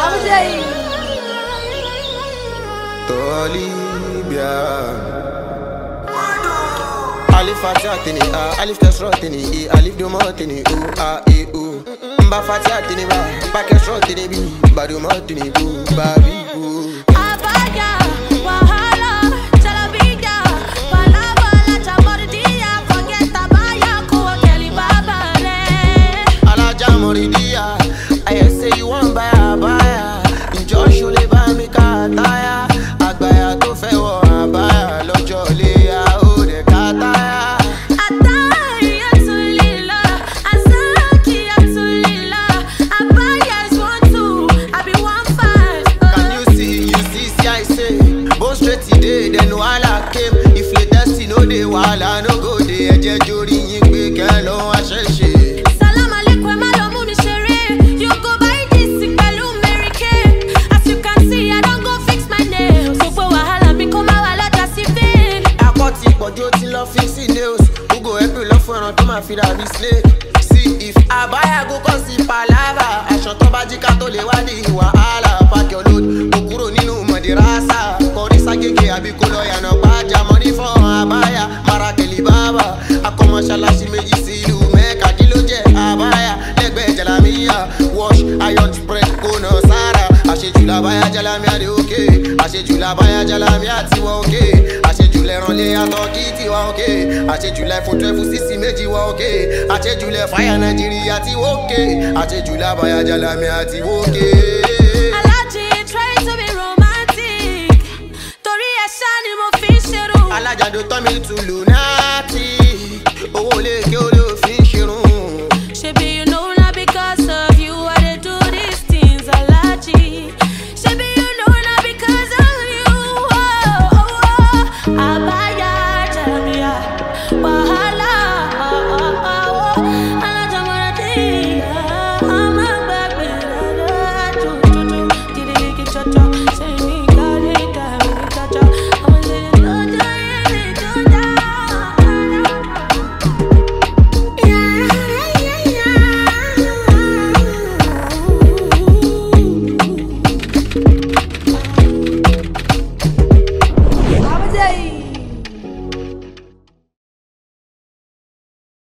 Alif Fatini, Alif Tasrotini, Alif Dumotini, Mba Fatini, Bakasrotini, Badumotini, Babi. Abaya, Wahala, Talabiga, Palabala, Tamoridia, forget Abaya, Kuwa Kelly Baba. Alaja Moridia, I say you want buy Abaya, in Joshua Lebamika, Taya, Agbaya to Fewo Abaya, Lojolia, Ode Kataya. Ataya to Lila, Azaki to Lila, Abaya is 1-2, I be 1-5. Can you see, I say, go straight today, then Wala came. If you test, no day, Wala no go there, Jejuri, you quick, hello, I shall share. Salam alaikum, Malamu ni shere. You go buy this Pelu Mary Kay. As you can see, I don't go fix my nails. So for wahala, me come out like a civil. I got it, but you till love fixing nails. Who go help you love for to my feet, I be slave. See if I buy, I go cause the palava. I shut up, I to le wadi, wahala. Pack your load, Okuro Ninu, Madirasa. Korisa Gege, I be Kolo, Yano Baja, money for Abaya, Marakeli Baba. I come on, Shalashi, Meji, see you, make a diloje, Abaya, Legbe, Jalamia, wash, iron spread, Kono, Sara. I said, Julabaya, Jalamia, de okay. I said, Julabaya, Jalamia, Tiwa, okay. I said, Jule, Ronle, Atoki, Tiwa, okay. I said, Jule, for 12, Sisi, Meji, okay. I said, Jule, Fire, Nigeria, Tiwa, okay. I said, Julabaya, Jalamia, Tiwa, okay. Alaji trying to be romantic. Tori Eshani mo fi ṣero. Alaja do turn me to lunatic. Oh,